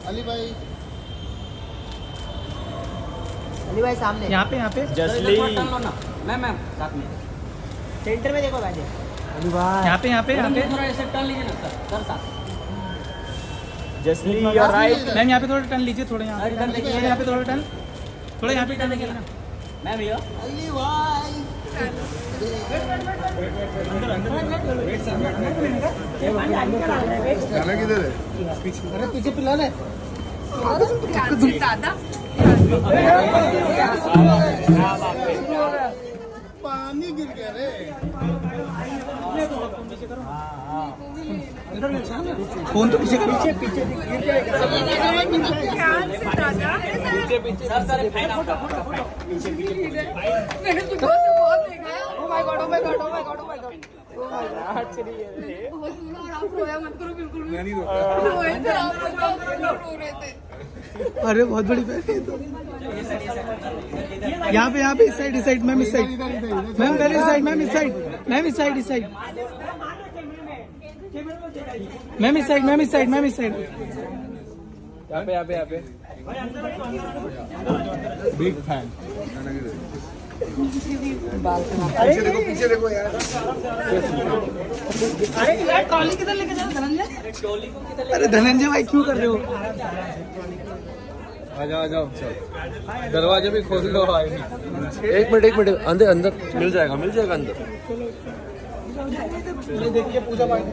अली भाई सामने यहाँ पे जसली मैम साथ में सेंटर में देखो भाई। यहाँ पे थोड़ा ऐसे टर्न लीजिए ना सर साथ। जसली योर राइट। मैम यहाँ पे थोड़ा टर्न लीजिए, थोड़ा यहाँ पे टर्न लीजिए, यहाँ पे थोड़ा टर्न, थोड़ा यहाँ पे टर्न लीजिए ना मैम भैया। अली भाई गाना किधर है? अरे पीछे पिला ले पानी गिर गया रे। फोन तो पीछे करो। अरे बहुत बड़ी बैग है तो। यहाँ पे इस साइड मैम, इस साइड मैम, पहले इस साइड मैम, इस साइड मैम, इस साइड मैम, इस साइड मैम, इस साइड यहाँ पे बिग फैन। पीछे देखो यार। अरे यार ट्रॉली किधर लेके जाओ धनंजय? अरे धनंजय भाई क्यों कर रहे हो? आ जाओ दरवाजा भी खोल लो भाई। एक मिनट अंदर मिल जाएगा अंदर। देखिए पूजा पाठ